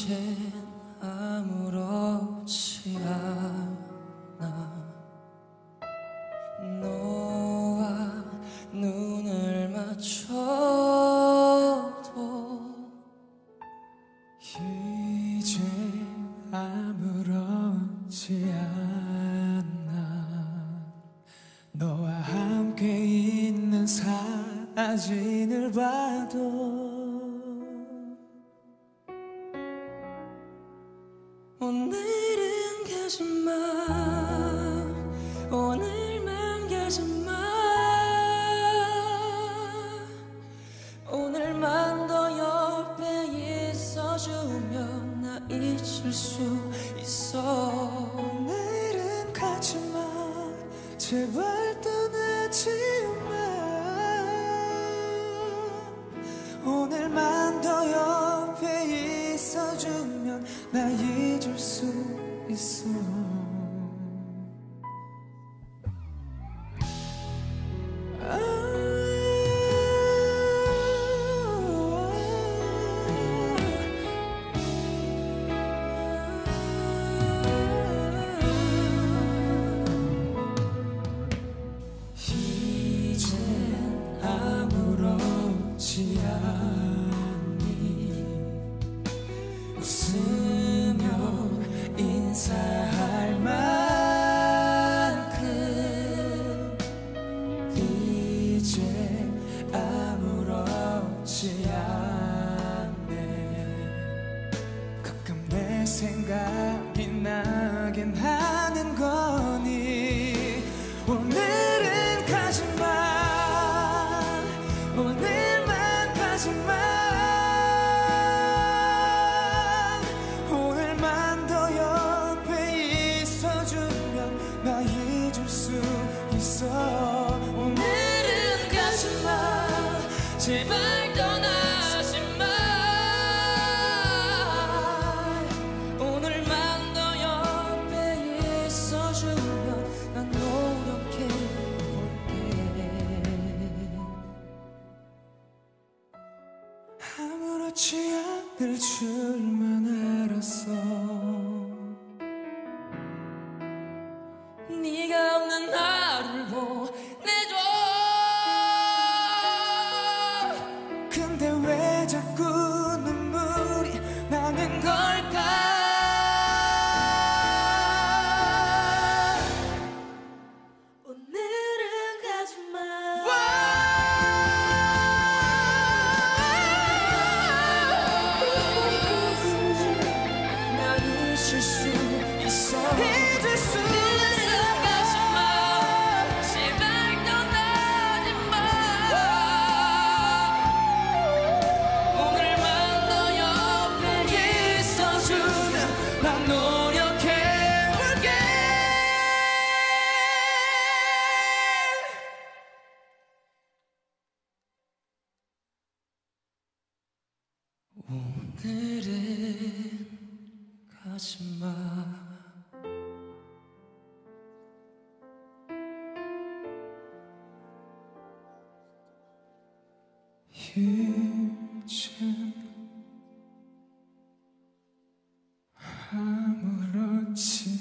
이젠 아무렇지 않아. 너와 눈을 맞춰도 이제 아무렇지 않아. 너와 함께 있는 사진을 봐도 오늘은 가지마, 오늘만 가지마. 오늘만 더 옆에 있어주면 나 잊을 수 있어. 오늘은 가지마, 제발 떠나지마. 오늘만 더 옆에 있어주면 나 잊을 수 있어. 이젠 아무렇지 않니. 웃으며 인사할 만큼 이제 아무렇지 않네. 가끔 내 생각이 나긴 하는 거니. 오늘은 가지마, 오늘만 가지마. 오늘만 더 옆에 있어주면 나 잊을 수 있어. 오늘은 가지마, 제발 떠나지마. 오늘만 더 옆에 있어주면 난 노력해 볼게. 아무렇지 않을 줄만 알았어. 네가 없는 하루를 보내줘. 근데 왜 자꾸 눈물이 나는 걸까? 오늘은 가지마. 난 잊을 수 있어. 잊을 수 있어. 가지마, 제발 떠나지마. 오늘만 더 옆에 있어주면 난 노력해볼게. 오늘은 가지마. 이젠 아무렇지